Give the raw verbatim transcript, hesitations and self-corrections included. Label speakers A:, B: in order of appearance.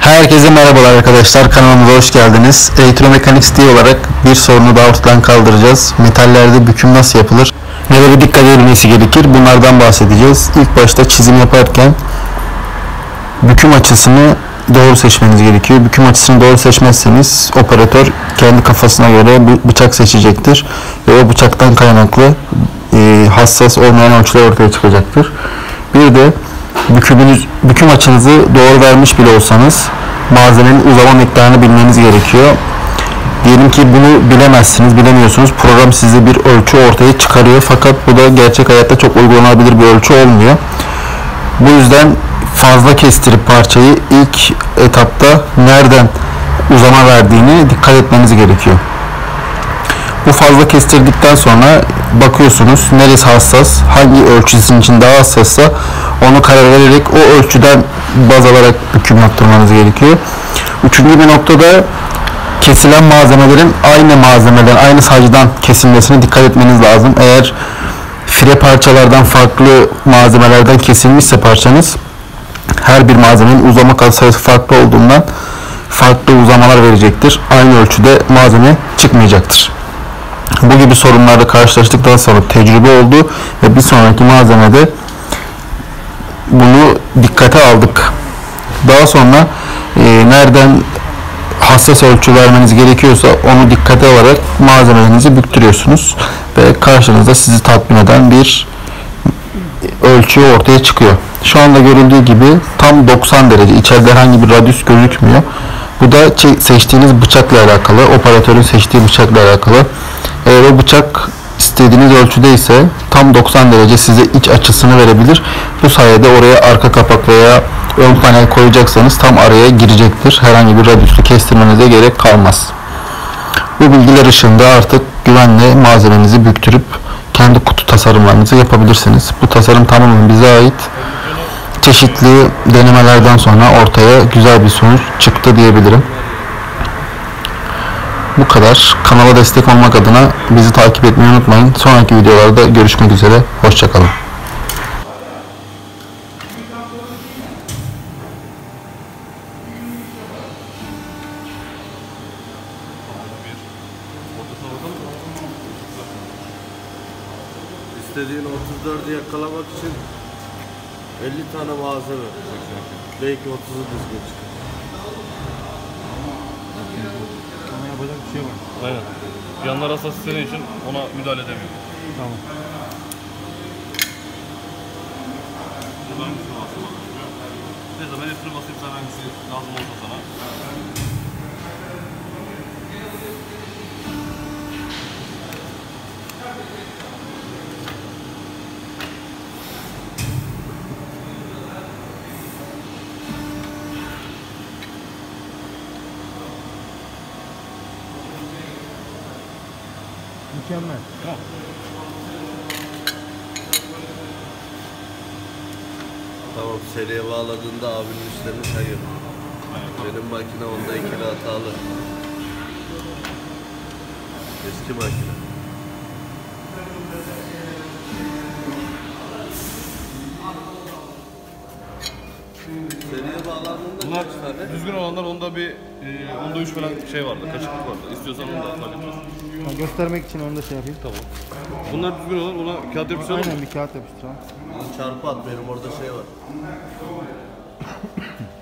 A: Herkese merhabalar arkadaşlar, kanalımıza hoş geldiniz. Elektromekaniks D olarak bir sorunu daha ortadan kaldıracağız. Metallerde büküm nasıl yapılır? Nelere dikkat edilmesi gerekir? Bunlardan bahsedeceğiz. İlk başta çizim yaparken büküm açısını doğru seçmeniz gerekiyor. Büküm açısını doğru seçmezseniz operatör kendi kafasına göre bıçak seçecektir ve o bıçaktan kaynaklı e, hassas olmayan ölçüler ortaya çıkacaktır. Bir de bükümünüz, büküm açınızı doğru vermiş bile olsanız malzemenin uzama miktarını bilmeniz gerekiyor. Diyelim ki bunu bilemezsiniz, bilemiyorsunuz. Program size bir ölçü ortaya çıkarıyor fakat bu da gerçek hayatta çok uygulanabilir bir ölçü olmuyor. Bu yüzden fazla kestirip parçayı ilk etapta nereden uzama verdiğini dikkat etmeniz gerekiyor. Bu fazla kestirdikten sonra bakıyorsunuz neresi hassas, hangi ölçü sizin için daha hassassa onu karar vererek o ölçüden baz alarak büküm yaptırmanız gerekiyor. Üçüncü bir noktada kesilen malzemelerin aynı malzemeden, aynı sacdan kesilmesine dikkat etmeniz lazım. Eğer fire parçalardan farklı malzemelerden kesilmişse parçanız, her bir malzemenin uzama sayısı farklı olduğundan farklı uzamalar verecektir. Aynı ölçüde malzeme çıkmayacaktır. Bu gibi sorunlarla karşılaştıktan sonra tecrübe oldu ve bir sonraki malzemede bunu dikkate aldık. Daha sonra e, nereden hassas ölçü vermeniz gerekiyorsa onu dikkate alarak malzemelerinizi büktürüyorsunuz ve karşınızda sizi tatmin eden bir ölçü ortaya çıkıyor. Şu anda görüldüğü gibi tam doksan derece, içeride herhangi bir radyüs gözükmüyor. Bu da seçtiğiniz bıçakla alakalı, operatörün seçtiği bıçakla alakalı. Eğer o bıçak istediğiniz ölçüde ise tam doksan derece size iç açısını verebilir. Bu sayede oraya arka kapak veya ön panel koyacaksanız tam araya girecektir. Herhangi bir radyüsü kestirmenize gerek kalmaz. Bu bilgiler ışığında artık güvenle malzemenizi büktürüp kendi kutu tasarımlarınızı yapabilirsiniz. Bu tasarım tamamen bize ait. Çeşitli denemelerden sonra ortaya güzel bir sonuç çıktı diyebilirim. Bu kadar. Kanala destek olmak adına bizi takip etmeyi unutmayın. Sonraki videolarda görüşmek üzere. Hoşça kalın.
B: İstediğin otuz dördü yakalamak için elli tane malzeme. Belki otuzu düzgün çıkar.
C: Ona yapacak bir şey var.
D: Aynen. Yanlar hassas istediğin için ona müdahale edemiyor.
C: Tamam.
D: Buradan üstüne basma. Ne zaman üstüne basayım sana hangisi lazım olsa sana.
C: Mükemmel.
D: Tamam.
B: Tamam, seriye bağladığında abinin işlerini sayıyor. Benim makine onda ikili hatalı. Eski makine. Seriye bağlandığında
D: Bunlar
B: kaç tane?
D: düzgün olanlar onda bir e, onda üç falan şey vardı, kaçıklık vardı. İstiyorsan onu da halledeceğiz.
C: Ha, göstermek için onu da şey yapayım.
D: Tamam. Bunlar düzgün olan, ona kağıt yapıştıralım.
C: Aynen bir kağıt yapıştıralım.
B: Çarpı at, benim orada şey var.